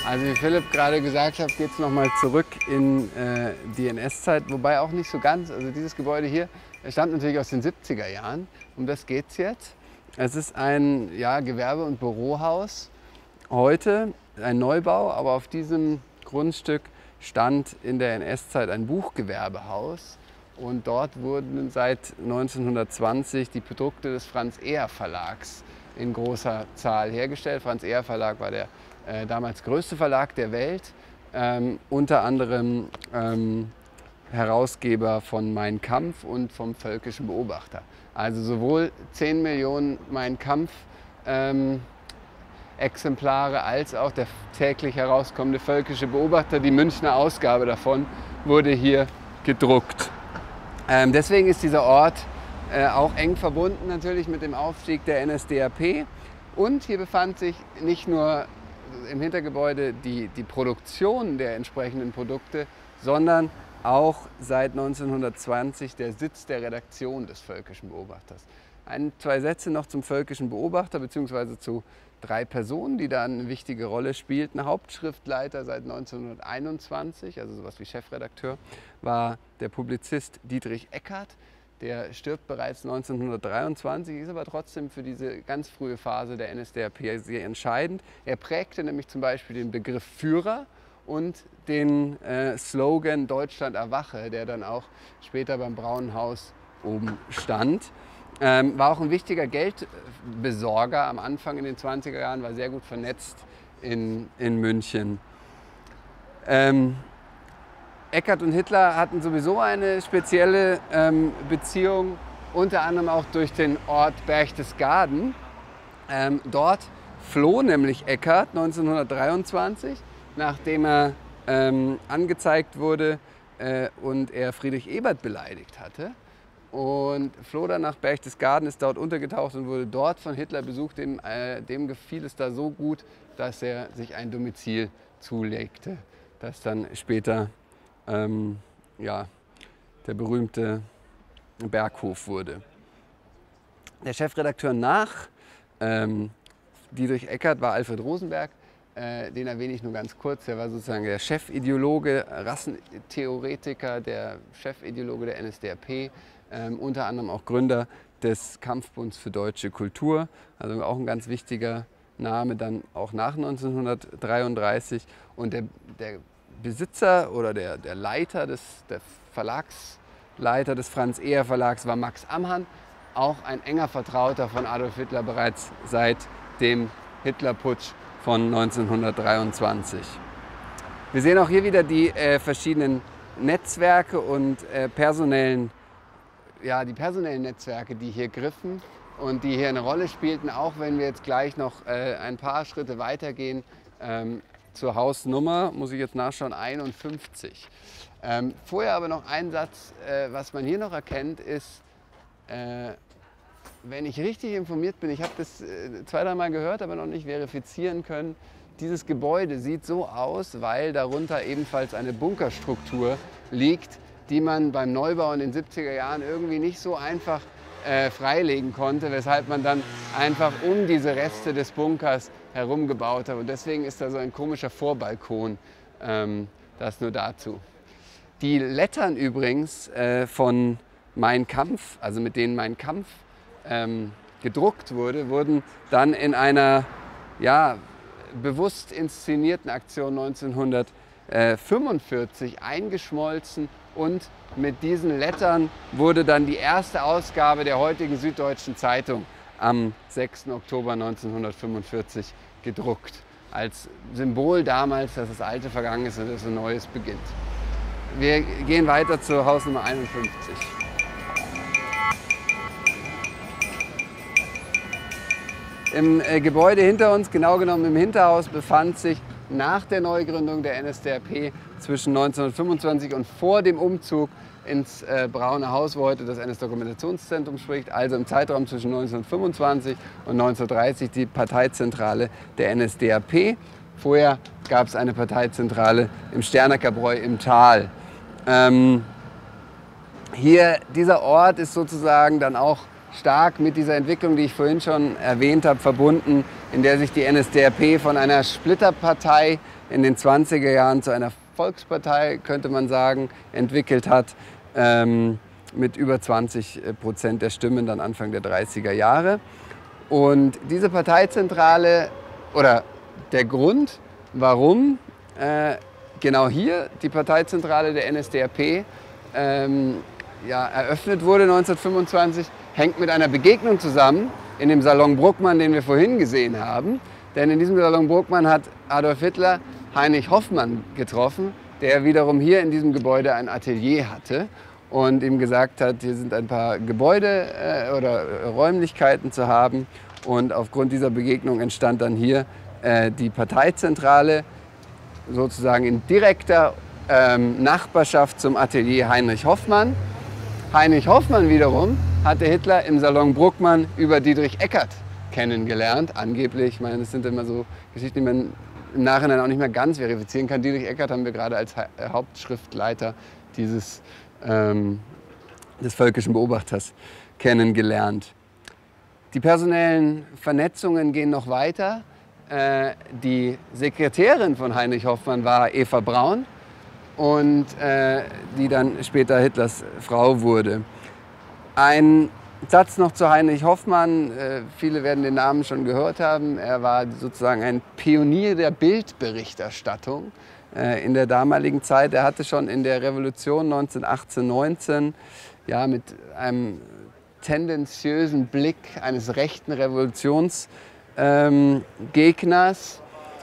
Also wie Philipp gerade gesagt hat, geht es nochmal zurück in die NS-Zeit, wobei auch nicht so ganz. Also dieses Gebäude hier stammt natürlich aus den 70er Jahren, um das geht es jetzt. Es ist ein Gewerbe- und Bürohaus, heute ein Neubau, aber auf diesem Grundstück stand in der NS-Zeit ein Buchgewerbehaus und dort wurden seit 1920 die Produkte des Franz-Eher-Verlags in großer Zahl hergestellt. Franz-Eher-Verlag war der damals größte Verlag der Welt, unter anderem Herausgeber von Mein Kampf und vom Völkischen Beobachter. Also sowohl 10 Millionen Mein Kampf Exemplare als auch der täglich herauskommende Völkische Beobachter, die Münchner Ausgabe davon, wurde hier gedruckt. Deswegen ist dieser Ort auch eng verbunden natürlich mit dem Aufstieg der NSDAP. Und hier befand sich nicht nur im Hintergebäude die Produktion der entsprechenden Produkte, sondern auch seit 1920 der Sitz der Redaktion des Völkischen Beobachters. Zwei Sätze noch zum Völkischen Beobachter bzw. zu 3 Personen, die da eine wichtige Rolle spielten. Hauptschriftleiter seit 1921, also sowas wie Chefredakteur, war der Publizist Dietrich Eckart. Der stirbt bereits 1923, ist aber trotzdem für diese ganz frühe Phase der NSDAP sehr entscheidend. Er prägte nämlich zum Beispiel den Begriff Führer und den Slogan Deutschland erwache, der dann auch später beim Braunen Haus oben stand. War auch ein wichtiger Geldbesorger am Anfang in den 20er Jahren, war sehr gut vernetzt in München. Eckart und Hitler hatten sowieso eine spezielle Beziehung, unter anderem auch durch den Ort Berchtesgaden. Dort floh nämlich Eckart 1923, nachdem er angezeigt wurde und er Friedrich Ebert beleidigt hatte. Und floh dann nach Berchtesgaden, ist dort untergetaucht und wurde dort von Hitler besucht. Dem gefiel es da so gut, dass er sich ein Domizil zulegte, das dann später der berühmte Berghof wurde. Der Chefredakteur nach Dietrich Eckart war Alfred Rosenberg. Den erwähne ich nur ganz kurz. Er war sozusagen der Chefideologe, Rassentheoretiker, der Chefideologe der NSDAP, unter anderem auch Gründer des Kampfbunds für deutsche Kultur, also auch ein ganz wichtiger Name dann auch nach 1933. Und der Besitzer oder der Verlagsleiter des Franz-Eher-Verlags war Max Ammann, auch ein enger Vertrauter von Adolf Hitler bereits seit dem Hitlerputsch von 1923. Wir sehen auch hier wieder die verschiedenen Netzwerke und personellen Netzwerke, die hier griffen und die hier eine Rolle spielten, auch wenn wir jetzt gleich noch ein paar Schritte weitergehen zur Hausnummer, muss ich jetzt nachschauen, 51. Vorher aber noch ein Satz, was man hier noch erkennt, ist, wenn ich richtig informiert bin, ich habe das 2-3 Mal gehört, aber noch nicht verifizieren können, dieses Gebäude sieht so aus, weil darunter ebenfalls eine Bunkerstruktur liegt, die man beim Neubau in den 70er Jahren irgendwie nicht so einfach freilegen konnte, weshalb man dann einfach um diese Reste des Bunkers herum gebaut hat. Und deswegen ist da so ein komischer Vorbalkon, das nur dazu. Die Lettern übrigens von Mein Kampf, also mit denen Mein Kampf gedruckt wurde, wurden dann in einer bewusst inszenierten Aktion 1945 eingeschmolzen und mit diesen Lettern wurde dann die erste Ausgabe der heutigen Süddeutschen Zeitung am 6. Oktober 1945 gedruckt. Als Symbol damals, dass das Alte vergangen ist und dass ein Neues beginnt. Wir gehen weiter zur Hausnummer 51. Im Gebäude hinter uns, genau genommen im Hinterhaus, befand sich nach der Neugründung der NSDAP zwischen 1925 und vor dem Umzug ins Braune Haus, wo heute das NS-Dokumentationszentrum spricht, also im Zeitraum zwischen 1925 und 1930 die Parteizentrale der NSDAP. Vorher gab es eine Parteizentrale im Sternecker-Bräu im Tal. Dieser Ort ist sozusagen dann auch stark mit dieser Entwicklung, die ich vorhin schon erwähnt habe, verbunden, in der sich die NSDAP von einer Splitterpartei in den 20er Jahren zu einer Volkspartei, könnte man sagen, entwickelt hat, mit über 20% der Stimmen dann Anfang der 30er Jahre. Und diese Parteizentrale, oder der Grund, warum genau hier die Parteizentrale der NSDAP eröffnet wurde 1925, hängt mit einer Begegnung zusammen in dem Salon Bruckmann, den wir vorhin gesehen haben. Denn in diesem Salon Bruckmann hat Adolf Hitler Heinrich Hoffmann getroffen, der wiederum hier in diesem Gebäude ein Atelier hatte und ihm gesagt hat, hier sind ein paar Gebäude oder Räumlichkeiten zu haben. Und aufgrund dieser Begegnung entstand dann hier die Parteizentrale, sozusagen in direkter Nachbarschaft zum Atelier Heinrich Hoffmann. Heinrich Hoffmann wiederum hatte Hitler im Salon Bruckmann über Dietrich Eckart kennengelernt, angeblich. Ich meine, das sind immer so Geschichten, die man im Nachhinein auch nicht mehr ganz verifizieren kann. Dietrich Eckart haben wir gerade als Hauptschriftleiter des völkischen Beobachters kennengelernt. Die personellen Vernetzungen gehen noch weiter. Die Sekretärin von Heinrich Hoffmann war Eva Braun, und die dann später Hitlers Frau wurde. Ein Satz noch zu Heinrich Hoffmann. Viele werden den Namen schon gehört haben. Er war sozusagen ein Pionier der Bildberichterstattung in der damaligen Zeit. Er hatte schon in der Revolution 1918/19 mit einem tendenziösen Blick eines rechten Revolutionsgegners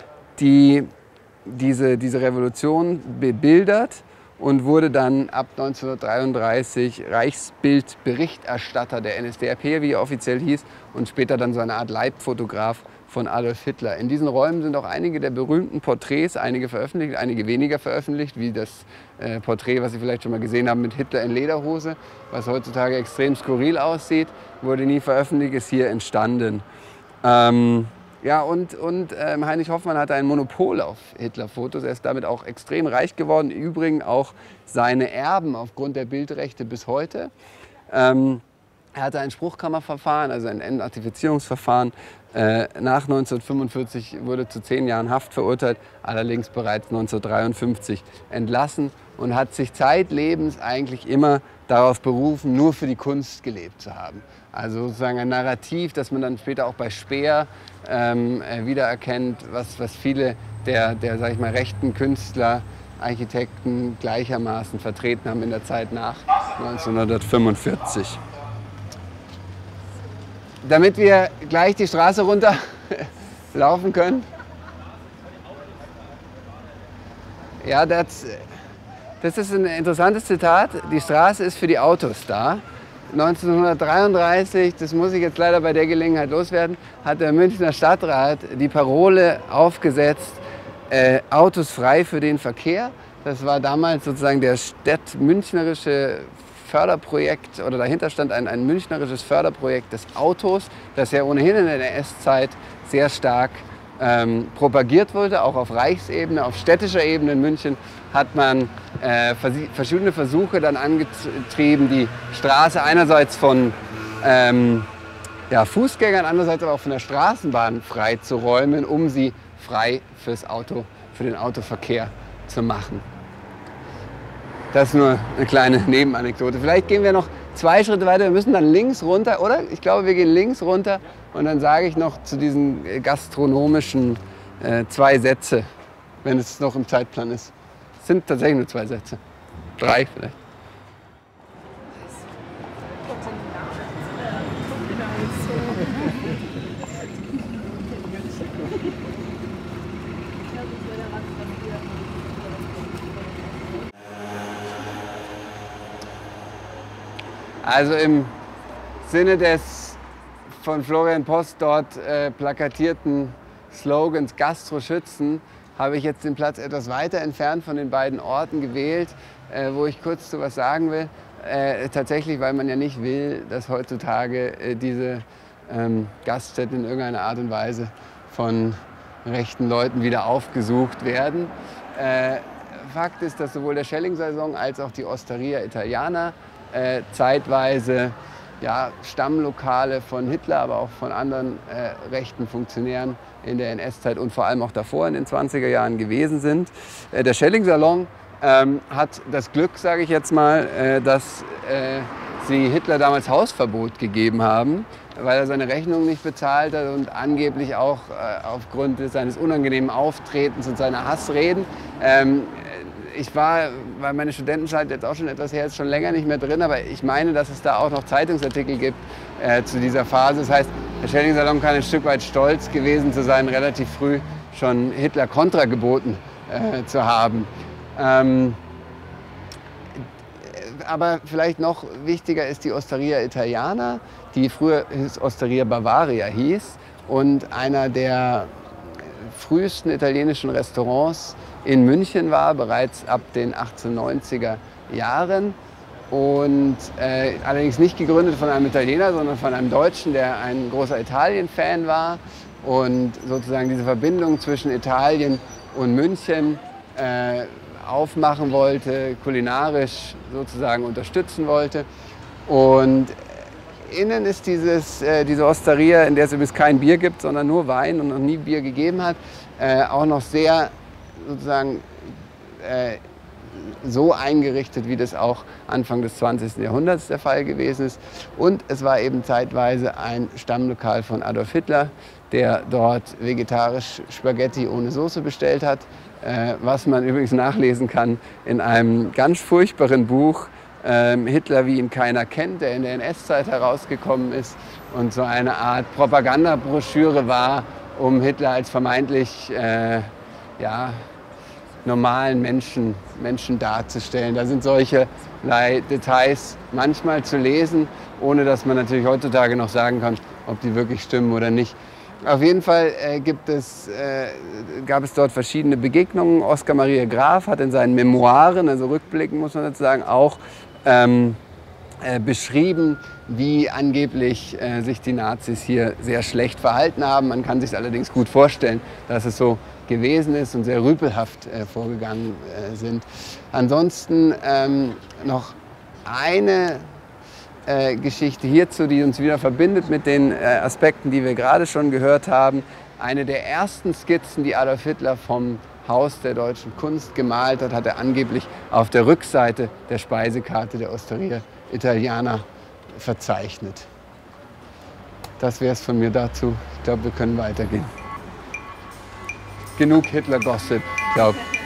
diese Revolution bebildert und wurde dann ab 1933 Reichsbildberichterstatter der NSDAP, wie er offiziell hieß, und später dann so eine Art Leibfotograf von Adolf Hitler. In diesen Räumen sind auch einige der berühmten Porträts, einige veröffentlicht, einige weniger veröffentlicht, wie das Porträt, was Sie vielleicht schon mal gesehen haben, mit Hitler in Lederhose, was heutzutage extrem skurril aussieht, wurde nie veröffentlicht, ist hier entstanden. Heinrich Hoffmann hatte ein Monopol auf Hitler-Fotos. Er ist damit auch extrem reich geworden. Im Übrigen auch seine Erben aufgrund der Bildrechte bis heute. Er hatte ein Spruchkammerverfahren, also ein Entartifizierungsverfahren. Nach 1945 wurde zu 10 Jahren Haft verurteilt, allerdings bereits 1953 entlassen und hat sich zeitlebens eigentlich immer darauf berufen, nur für die Kunst gelebt zu haben. Also sozusagen ein Narrativ, das man dann später auch bei Speer wiedererkennt, was viele der sag ich mal, rechten Künstler, Architekten gleichermaßen vertreten haben in der Zeit nach 1945. Damit wir gleich die Straße runter laufen können. Ja, das ist ein interessantes Zitat. Die Straße ist für die Autos da. 1933, das muss ich jetzt leider bei der Gelegenheit loswerden, hat der Münchner Stadtrat die Parole aufgesetzt, Autos frei für den Verkehr. Das war damals sozusagen der städtmünchnerische Förderprojekt, oder dahinter stand ein münchnerisches Förderprojekt des Autos, das ja ohnehin in der NS-Zeit sehr stark propagiert wurde, auch auf Reichsebene, auf städtischer Ebene in München hat man verschiedene Versuche dann angetrieben, die Straße einerseits von Fußgängern, andererseits aber auch von der Straßenbahn frei zu räumen, um sie frei für den Autoverkehr zu machen. Das ist nur eine kleine Nebenanekdote. Vielleicht gehen wir noch 2 Schritte weiter. Wir müssen dann links runter, oder? Ich glaube, wir gehen links runter. Und dann sage ich noch zu diesen gastronomischen 2 Sätze, wenn es noch im Zeitplan ist. Es sind tatsächlich nur 2 Sätze. 3 vielleicht. Also im Sinne des von Florian Post dort plakatierten Slogans Gastro schützen, habe ich jetzt den Platz etwas weiter entfernt von den beiden Orten gewählt, wo ich kurz zu was sagen will. Tatsächlich, weil man ja nicht will, dass heutzutage diese Gaststätten in irgendeiner Art und Weise von rechten Leuten wieder aufgesucht werden. Fakt ist, dass sowohl der Schelling-Salon als auch die Osteria Italiana zeitweise ja, Stammlokale von Hitler, aber auch von anderen rechten Funktionären in der NS-Zeit und vor allem auch davor in den 20er Jahren gewesen sind. Der Schelling-Salon hat das Glück, sage ich jetzt mal, dass sie Hitler damals Hausverbot gegeben haben, weil er seine Rechnung nicht bezahlt hat und angeblich auch aufgrund seines unangenehmen Auftretens und seiner Hassreden. Ich war, weil meine Studentenzeit jetzt auch schon etwas her ist, schon länger nicht mehr drin, aber ich meine, dass es da auch noch Zeitungsartikel gibt zu dieser Phase. Das heißt, der Schelling-Salon kann ein Stück weit stolz gewesen zu sein, relativ früh schon Hitler Kontra geboten zu haben. Aber vielleicht noch wichtiger ist die Osteria Italiana, die früher Osteria Bavaria hieß und einer der frühesten italienischen Restaurants in München war, bereits ab den 1890er Jahren. Und allerdings nicht gegründet von einem Italiener, sondern von einem Deutschen, der ein großer Italien-Fan war und sozusagen diese Verbindung zwischen Italien und München aufmachen wollte, kulinarisch sozusagen unterstützen wollte. Und innen ist diese Osteria, in der es übrigens kein Bier gibt, sondern nur Wein und noch nie Bier gegeben hat, auch noch sehr sozusagen so eingerichtet, wie das auch Anfang des 20. Jahrhunderts der Fall gewesen ist. Und es war eben zeitweise ein Stammlokal von Adolf Hitler, der dort vegetarisch Spaghetti ohne Soße bestellt hat, was man übrigens nachlesen kann in einem ganz furchtbaren Buch, Hitler, wie ihn keiner kennt, der in der NS-Zeit herausgekommen ist und so eine Art Propagandabroschüre war, um Hitler als vermeintlich ja, normalen Menschen darzustellen. Da sind solche Details manchmal zu lesen, ohne dass man natürlich heutzutage noch sagen kann, ob die wirklich stimmen oder nicht. Auf jeden Fall gab es dort verschiedene Begegnungen. Oskar Maria Graf hat in seinen Memoiren, also rückblickend muss man dazu sagen, auch beschrieben, wie angeblich sich die Nazis hier sehr schlecht verhalten haben. Man kann sich allerdings gut vorstellen, dass es so gewesen ist und sehr rüpelhaft vorgegangen sind. Ansonsten noch eine Geschichte hierzu, die uns wieder verbindet mit den Aspekten, die wir gerade schon gehört haben. Eine der ersten Skizzen, die Adolf Hitler vom Haus der deutschen Kunst gemalt hat, hat er angeblich auf der Rückseite der Speisekarte der Osteria Italiana verzeichnet. Das wäre es von mir dazu. Ich glaube, wir können weitergehen. Genug Hitler-Gossip, glaube ich.